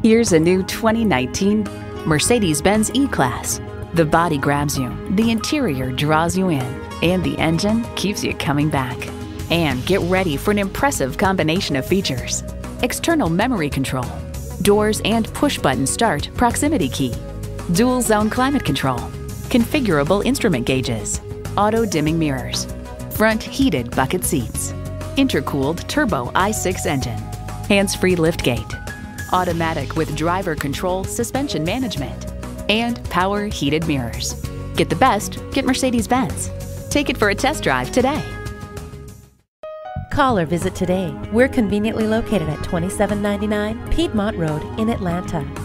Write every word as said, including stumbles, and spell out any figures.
Here's a new twenty nineteen Mercedes-Benz E-Class. The body grabs you, the interior draws you in, and the engine keeps you coming back. And get ready for an impressive combination of features: external memory control, doors and push-button start proximity key, dual zone climate control, configurable instrument gauges, auto-dimming mirrors, front heated bucket seats, intercooled turbo I six engine, hands-free liftgate, automatic with driver control suspension management, and power heated mirrors. Get the best, get Mercedes-Benz. Take it for a test drive today. Call or visit today. We're conveniently located at twenty-seven ninety-nine Piedmont Road in Atlanta.